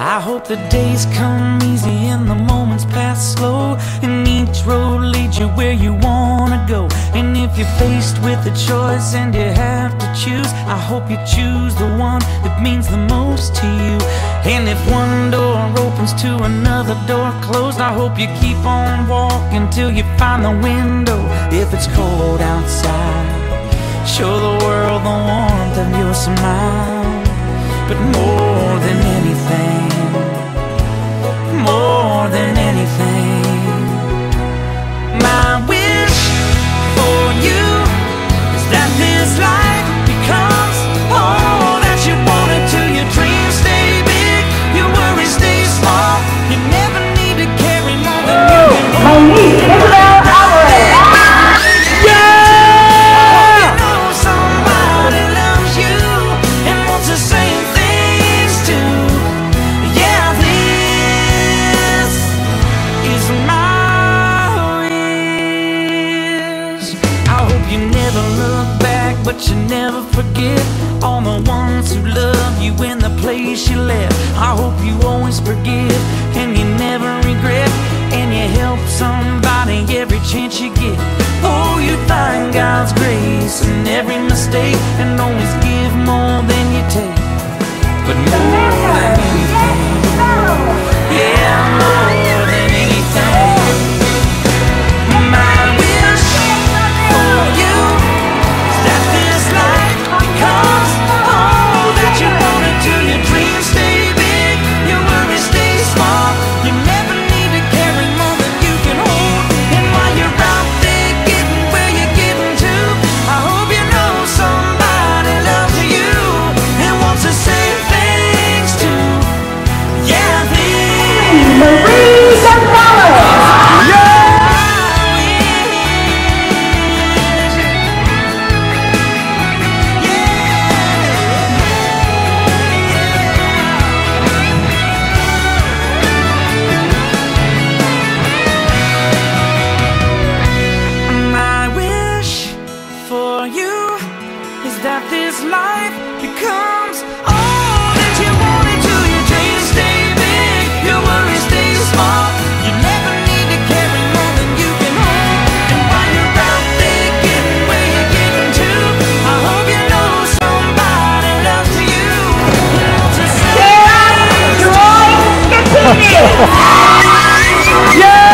I hope the days come easy and the moments pass slow, and each road leads you where you wanna go. And if you're faced with a choice and you have to choose, I hope you choose the one that means the most to you. And if one door opens to another door closed, I hope you keep on walking till you find the window. If it's cold outside, show the world the warmth of your smile. But more than anything, more than anything, my wish for you is that this life becomes all that you wanted to. Your dreams stay big, your worries stay small. You never need to carry more than you can hold. Monique Graduation. But you never forget all the ones who love you in the place you left. I hope you always forgive and you never regret, and you help somebody every chance you get. Oh, you find God's grace in every mistake, and always give more than you take. But more than anything, yeah, more than anything, my wish for you that this life becomes all that you wanted to. Your dreams stay big, your worries stay small. You never need to carry more than you can hold. And while you're out there getting where you're getting to, I hope you know somebody loves you. Yeah!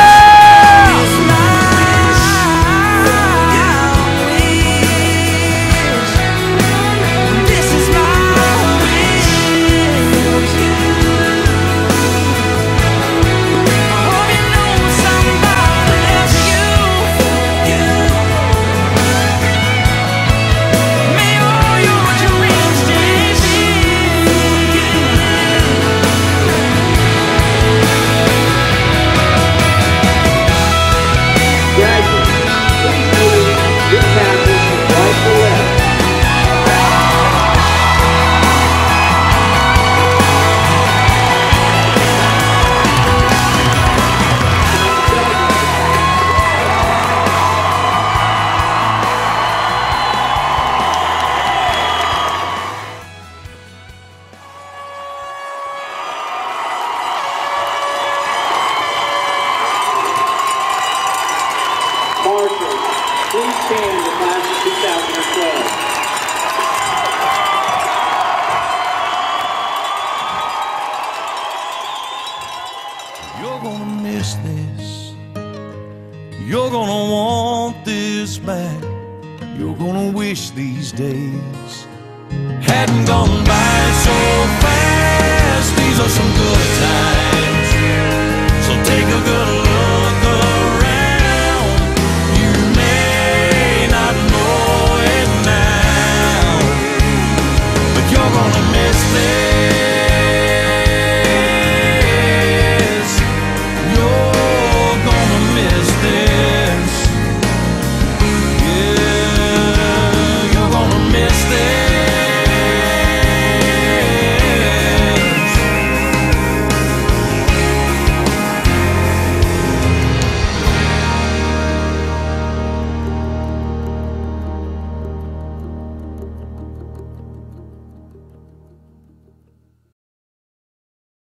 Please stand, the class of 2012. You're gonna miss this. You're gonna want this back. You're gonna wish these days hadn't gone by so fast. These are some good